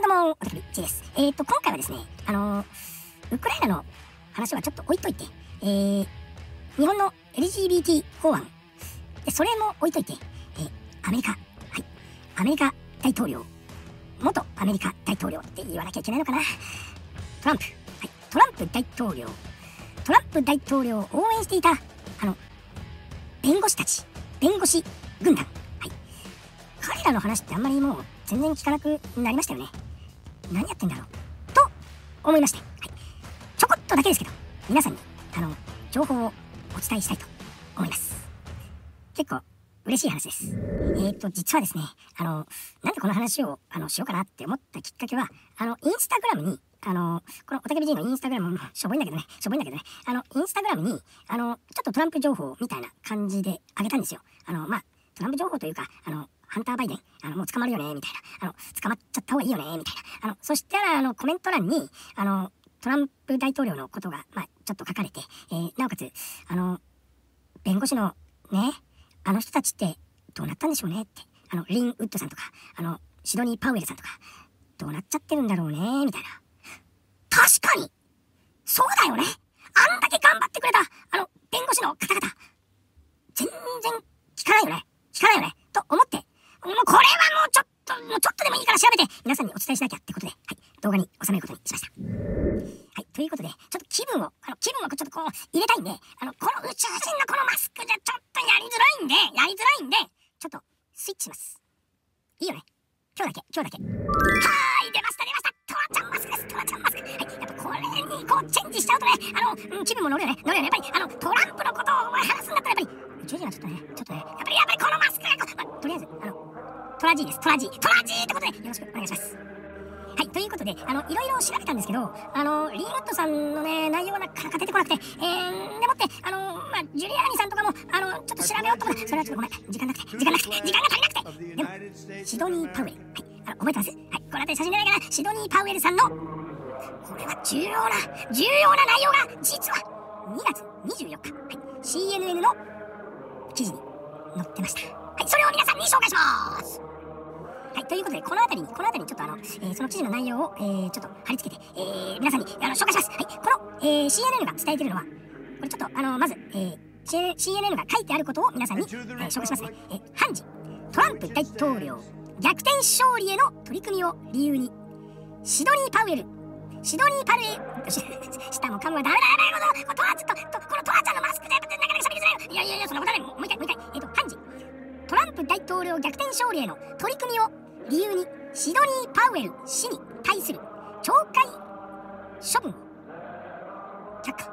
も、おたびちです。今回はですね、ウクライナの話はちょっと置いといて、日本の LGBT 法案、それも置いといて、アメリカ大統領、元アメリカ大統領って言わなきゃいけないのかな。トランプ大統領を応援していた、弁護士軍団。彼らの話ってあんまりもう全然聞かなくなりましたよね。何やってんだろうと思いまして、ちょこっとだけですけど、皆さんに情報をお伝えしたいと思います。結構嬉しい話です。実はですね、なんでこの話をしようかなって思ったきっかけは、インスタグラムにこのおたけびじいのインスタグラムもしょぼいんだけどね、インスタグラムにちょっとトランプ情報みたいな感じであげたんですよ。トランプ情報というか、ハンターバイデン、もう捕まるよね、みたいな。捕まっちゃった方がいいよね、みたいな。そしたら、コメント欄に、トランプ大統領のことが、ちょっと書かれて、なおかつ、弁護士のね、あの人たちってどうなったんでしょうねって。リン・ウッドさんとか、シドニー・パウエルさんとか、どうなっちゃってるんだろうね、みたいな。確かにそうだよね。あんだけ頑張ってくれた、弁護士の方々、全然聞かないよね、と思って、もうこれはもうちょっとでもいいから調べて、皆さんにお伝えしなきゃってことで、動画に収めることにしました。ということで、ちょっと気分をちょっとこう、入れたいんで、この宇宙人のこのマスクじゃちょっとやりづらいんで、ちょっと、スイッチします。いいよね。今日だけ。出ました。トラちゃんマスクです。やっぱこれにこう、チェンジしちゃうとね、気分も乗るよね。やっぱり、トランプのことを話すんだったら、やっぱり、宇宙人はちょっとね、やっぱりこのマスクが、とりあえず、トラジーです。トラジーってことで、よろしくお願いします。ということで、いろいろ調べたんですけど、リー・ウッドさんのね、内容がなかなか出てこなくて、でもって、ジュリアーニさんとかも、ちょっと調べようと思って、それはちょっとごめん、時間が足りなくて、でも、シドニー・パウエル、覚えてます？この辺り写真じゃないかな、シドニー・パウエルさんの、これは重要な内容が、実は、2月24日、CNN の記事に載ってました。それを皆さんに紹介します。ということで、この辺りにちょっとその記事の内容を、ちょっと貼り付けて、皆さんに紹介します。この、CNN が伝えているのは、これちょっとまず、CNN が書いてあることを皆さんに、紹介しますね。判事、トランプ大統領、逆転勝利への取り組みを理由に、シドニー・パウエル、下も噛むはダメだ、このトラちゃんのマスクでなかなか喋りづらいの。いや、そんなことない。もう一回。判事、トランプ大統領逆転勝利への取り組みを理由にシドニー・パウエル氏に対する懲戒処分を却下。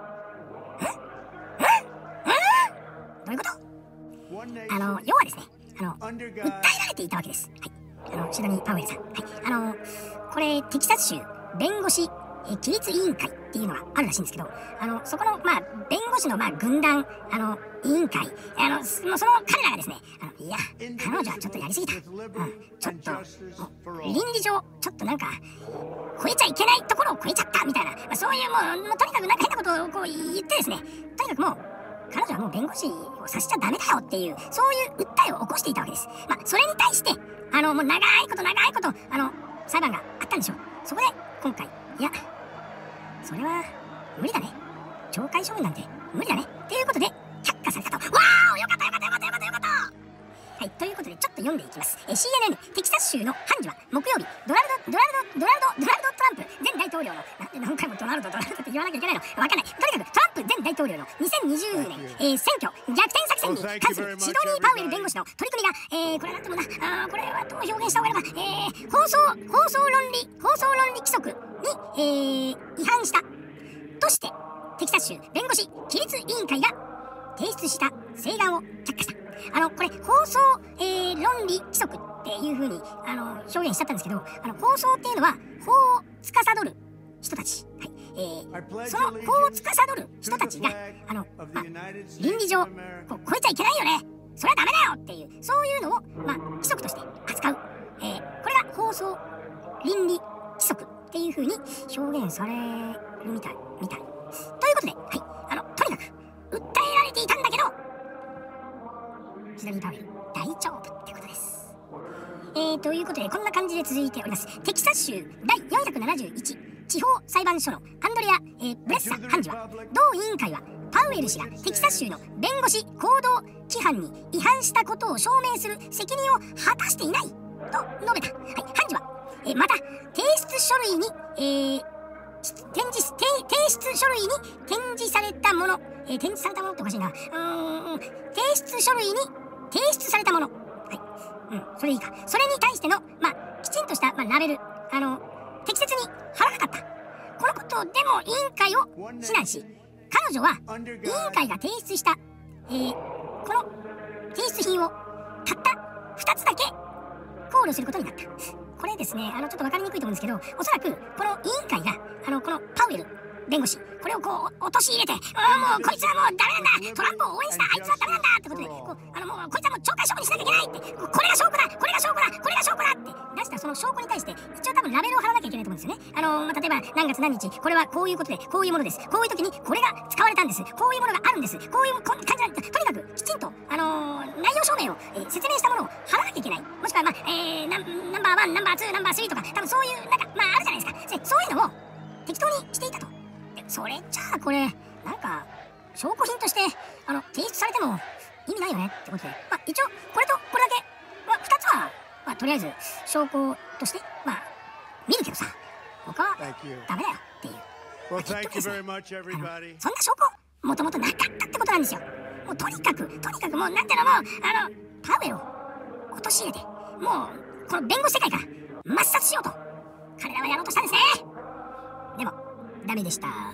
どういうこと？要はですね、訴えられていたわけです。シドニー・パウエルさん。これ、テキサス州弁護士規律委員会っていうのがあるらしいんですけど、そこの、弁護士の、軍団、委員会、その彼らがですね、いや、彼女はちょっとやりすぎた。ちょっと、倫理上、ちょっとなんか、超えちゃいけないところを超えちゃったみたいな、そういうもうとにかくなんか変なことをこう言ってですね、とにかくもう、彼女はもう弁護士をさせちゃダメだよっていう、そういう訴えを起こしていたわけです。それに対して、もう長いこと、裁判があったんでしょう。そこで、今回、いや、それは無理だね。懲戒処分なんて無理だね。っていうことで却下されたと。わー、よかった。ということでちょっと読んでいきます。CNN テキサス州の判事は木曜日、ドナルド・トランプ前大統領の、なんで何回もドナルドって言わなきゃいけないのわかんない。とにかくトランプ前大統領の2020年、選挙逆転作戦に関するシドニー・パウエル弁護士の取り組みが、これなんてもな、これはどう表現した方がいいのか、放送倫理規則に、違反したとしてテキサス州弁護士規律委員会が提出した請願を却下した。これ放送、倫理規則っていう風に表現しちゃったんですけど、放送っていうのは法を司る人たち、その法を司る人たちが倫理上こう超えちゃいけないよね、それはダメだよっていう、そういうのを規則として扱う、これが放送倫理規則っていう風に表現されるみたい。ということで、とにかく訴えられていたんだけど、シドニー・パウエル大丈夫ってことです。 ということで、こんな感じで続いております。テキサス州第471地方裁判所のアンドレア、ブレッサ判事は、同委員会はパウエル氏がテキサス州の弁護士行動規範に違反したことを証明する責任を果たしていないと述べた。はい、判事は、また提出書類に、提出書類に展示されたもの、展示されたものっておかしいな。提出書類に提出されたもの。はい。それいいか。それに対しての、きちんとした、ラベル、適切に貼らなかった。このことでも委員会を非難し、彼女は委員会が提出した、この提出品をたった2つだけ考慮することになった。これですね、ちょっと分かりにくいと思うんですけど、おそらくこの委員会がこのパウエル弁護士、これをこう陥れて、もうこいつはもうダメなんだ、トランプを応援したあいつはダメなんだってことで、もうこいつはもう懲戒処分にしなきゃいけないって、これが証拠だ、これが証拠だ、これが証拠だって出したその証拠に対して一応多分ラベルを貼らなきゃいけないと思うんですよね。例えば何月何日、これはこういうことでこういうものです、こういう時にこれが使われたんです、こういうものがあるんです、こういう感じなんです。とにかくきちんと内容証明を、説明したものを貼らなきゃいけない。もしくはナンバー1、ナンバー2、ナンバー3とか、多分そういうあるじゃないですか。そういうのを適当にしていたと。それじゃあこれなんか証拠品として提出されても意味ないよねってことで、一応これとこれだけ、2つは、とりあえず証拠として見るけどさ、他はダメだよっていう。結局ですね、そんな証拠もともとなかったってことなんですよ。もうとにかくもうなんていうの、もうパウエルを陥れて、もうこの弁護士世界から抹殺しようと彼らはやろうとしたんですね。でもダメでした。はい、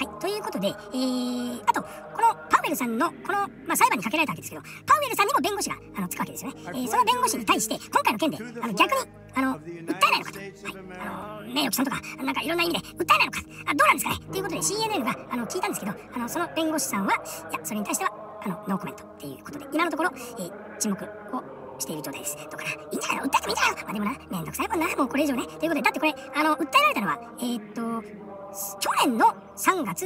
ということで、あとこのパウエルさんのこの、裁判にかけられたわけですけど、パウエルさんにも弁護士がつくわけですよね。その弁護士に対して今回の件で逆に訴えないのかと、はい、名誉毀損とかなんかいろんな意味で訴えないのか、どうなんですかねということで CNN が聞いたんですけど、その弁護士さんはいや、それに対してはノーコメントっていうことで、今のところ、沈黙をしている状態です。だからいいんじゃないの、訴えてもいいんじゃないの。でもな、めんどくさいもんな、もうこれ以上ね。ということで、だってこれ訴えられたのは去年の3月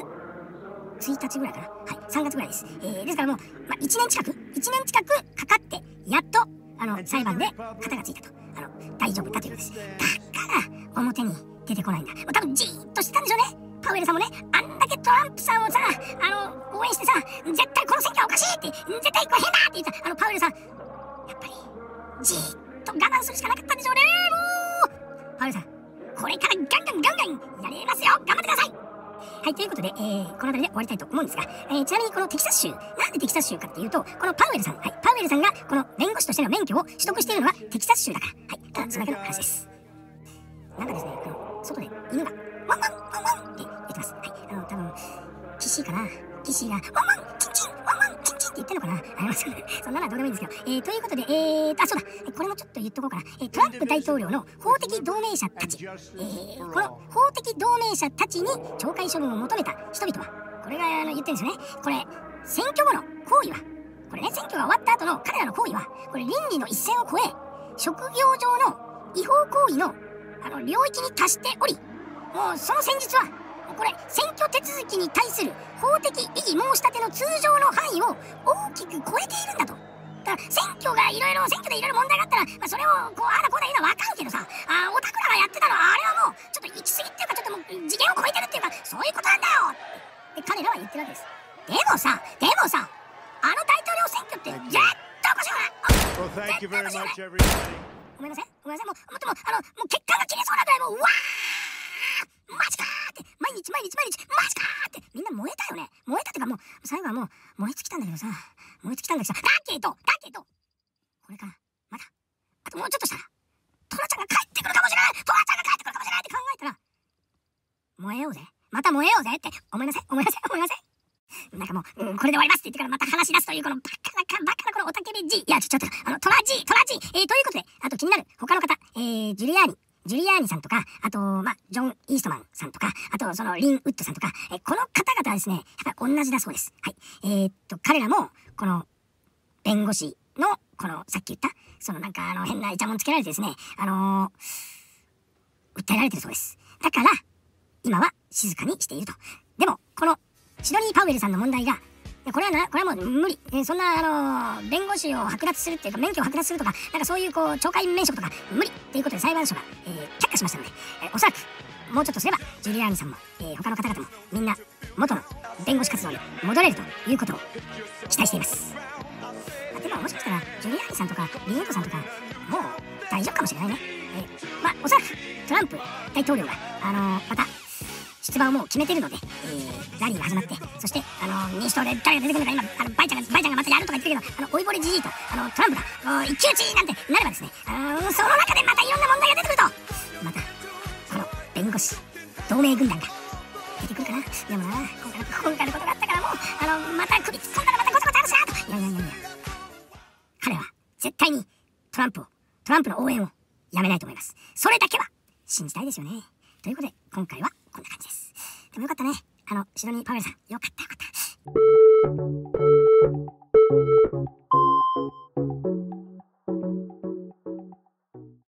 1日ぐらいかな。はい、3月ぐらいです。ですからもう、1年近くかかってやっと裁判で片がついたと、大丈夫だということです。だから表に出てこないんだ。もう多分じーっとしてたんでしょうね。パウエルさんもね、あんだけトランプさんをさ応援してさ、絶対この選挙はおかしいって、絶対これ変だって言ったパウエルさん、やっぱりじーっと我慢するしかなかったんでしょうね。もうパウエルさん、これからガンガンやれますよ。頑張ってください。はい、ということで、この辺りで終わりたいと思うんですが、ちなみにこのテキサス州、なんでテキサス州かっていうと、このパウエルさん、はい、パウエルさんがこの弁護士としての免許を取得しているのはテキサス州だから、はい、ただそれだけの話です。なんかですね、外で犬がワンワンワンワンって言ってます。はい、多分キッシーかな、キッシーがワンワンチンチンワンワンチンチンって言ってんのかな、そんなのはどうでもいいんですけど、ということで、そうだ、これもちょっと言っとこうかな。トランプ大統領の法的同盟者たち、この法的同盟者たちに懲戒処分を求めた人々は、これが言ってるんですよね。これ選挙後の行為は、これね、選挙が終わった後の彼らの行為は、これ倫理の一線を越え、職業上の違法行為の領域に達しており、もうその戦術はこれ選挙手続きに対する法的異議申し立ての通常の範囲を大きく超えているんだと。だから選挙でいろいろ問題があったら、それをこうああだこうだ言うのは分かるけどさ、オタクらがやってたのはあれはもうちょっと行き過ぎっていうか、ちょっともう次元を超えてるっていうか、そういうことなんだよって彼らは言ってるわけです。でもさ大統領選挙って絶対おかしいよね。絶対おかしいよね。ごめんなさい、もう血管が切れそうなぐらい、もううわーマジかーって、毎日マジかーってみんな燃えたよね。燃えたっていうか、もう最後はもう燃え尽きたんだけどさ、だけどこれからまだあともうちょっとしたらトラちゃんが帰ってくるかもしれないって考えたら、燃えようぜ、また燃えようぜって、ごめんなさい。なんかもう、これで終わりますって言ってからまた話し出すというこのバカなこのおたけび G、いやちょっとトラ G、ということで、あと気になる他の方、ジュリアーニさんとか、あとジョン・イーストマンさんとか、あとそのリン・ウッドさんとか、この方々はですね、やっぱり同じだそうです。はい、彼らもこの弁護士のこのさっき言ったそのなんか変なイチャモンつけられてですね、訴えられてるそうです。だから今は静かにしていると。でもこのシドニー・パウエルさんの問題がこれはもう無理。そんな、弁護士を剥奪するっていうか、免許を剥奪するとか、なんかそういう懲戒免職とか、無理っていうことで裁判所が、却下しましたので、おそらく、もうちょっとすれば、ジュリアーニさんも、他の方々も、みんな、元の弁護士活動に戻れるということを期待しています。でも、もしかしたら、ジュリアーニさんとか、リエートさんとか、もう大丈夫かもしれないね。おそらく、トランプ大統領が、また、出馬をもう決めてるので、ラリーが始まって、そして、民主党で誰が出てくるのか、今、バイちゃんがまたやるとか言ってるけど、老いぼれじじいと、トランプが、一騎打ちなんてなればですね、その中でまたいろんな問題が出てくると、また、この弁護士、同盟軍団が出てくるかな。でもな、今回のことがあったからもう、また首突っ込んだらまたごちゃごちゃあるしなと。いや。彼は、絶対に、トランプの応援をやめないと思います。それだけは、信じたいですよね。ということで、今回はこんな感じです。でもよかったね。シドニー・パウエルさん。よかった。